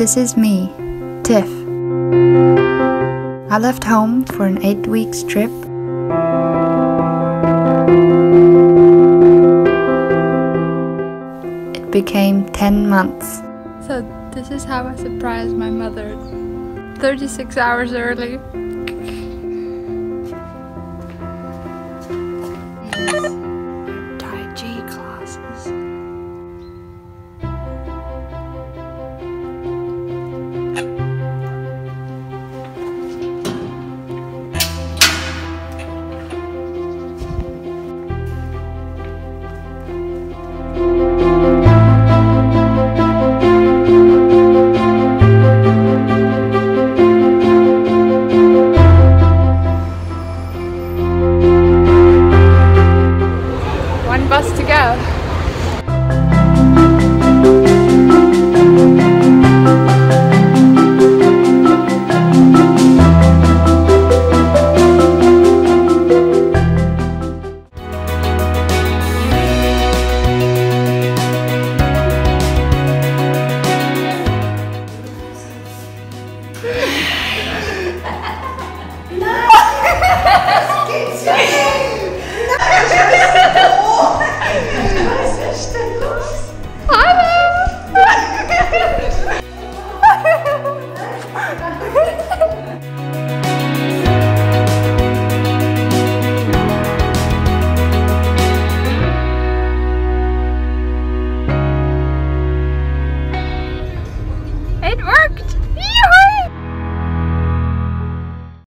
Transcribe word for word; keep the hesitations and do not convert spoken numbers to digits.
This is me, Tiff. I left home for an eight weeks trip. It became ten months. So this is how I surprised my mother. thirty-six hours early. Yes.